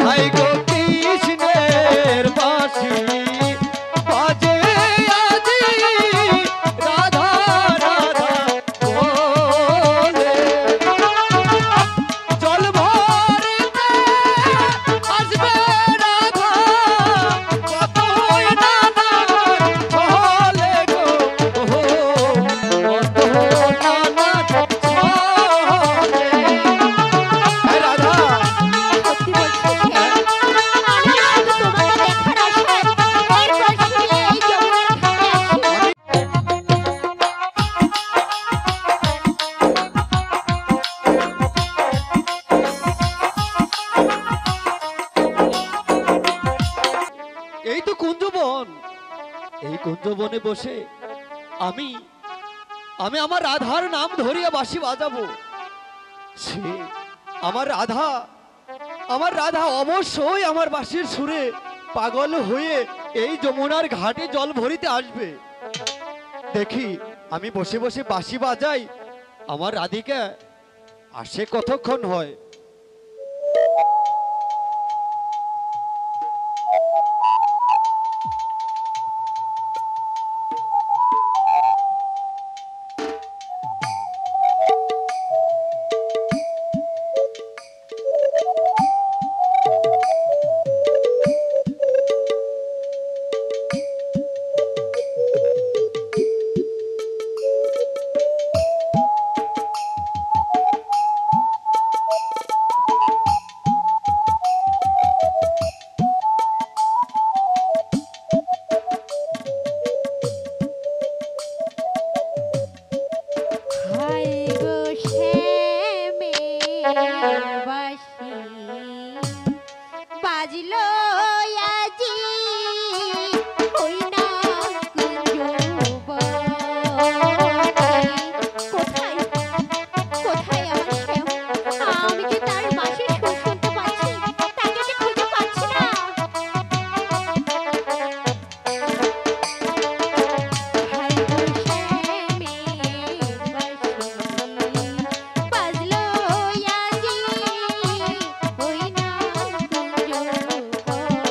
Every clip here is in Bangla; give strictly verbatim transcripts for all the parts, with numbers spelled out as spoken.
হাই গো কৃষ্ণের বাঁশি বাজে আজি রাধা রাধা বলে জল ভরিতে আসবে রাধা কতই না ছলে গো কত না ছলে রাধা সত্যি বলছো আমি শুধু তোমাকে দেখার আশায় এই কলসি নিয়ে এই যমুনার ঘাটে আসি। এই তো কুঞ্জবন, এই কুঞ্জবনে বসে আমি আমি আমার রাধার নাম ধরিয়া বাঁশি বাজাবো। সে আমার রাধা, আমার রাধা অবশ্যই আমার বাঁশির সুরে পাগল হয়ে এই যমুনার ঘাটে জল ভরিতে আসবে। দেখি আমি বসে বসে বাঁশি বাজাই, আমার রাধিকা আসে কতক্ষণ হয়। হাই গো শ্যামের বাঁশি বাজলো আজি ওই না কুঞ্জবনে। কোথায় কোথায় আমার শ্যাম? আমি যে তার বাঁশির সুর শুনতে পাচ্ছি, তাকে যে খুঁজে পাচ্ছি না। হাই গো শ্যামের বাঁশি বাজলো আজি ওই না কুঞ্জবনে।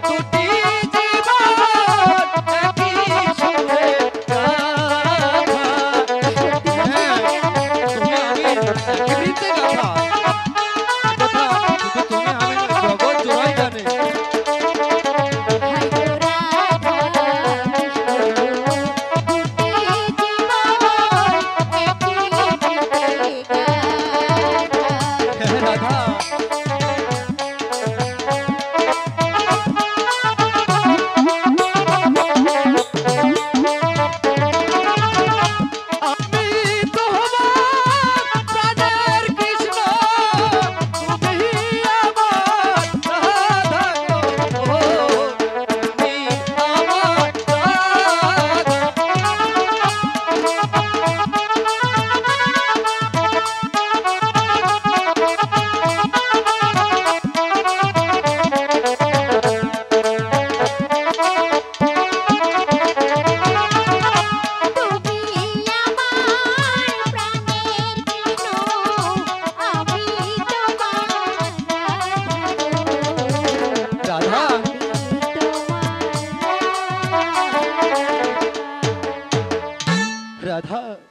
দুটি জীবন একই সুরে গাথা। হ্যাঁ, তুমি আমি একই বৃত্তে গাথা। কথা শুধু তুমি আমি নয়, জগৎ জোড়াই জানে। হাই গো রাধা কৃষ্ণ দুটি জীবন একই বৃত্তে গাথা। হ্যাঁ, রাধা আমি তোমার প্রাণের কৃষ্ণ, তুমি আমার রাধা গো, তুমি আমার রাধা। তুমি আমার প্রাণের কৃষ্ণ, আমি তোমার রাধা। রাধা আমি তোমার রাধা। রাধা